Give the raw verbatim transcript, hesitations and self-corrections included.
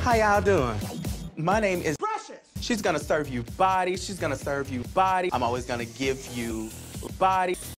How y'all doing? My name is Precious. She's gonna serve you body. She's gonna serve you body. I'm always gonna give you body.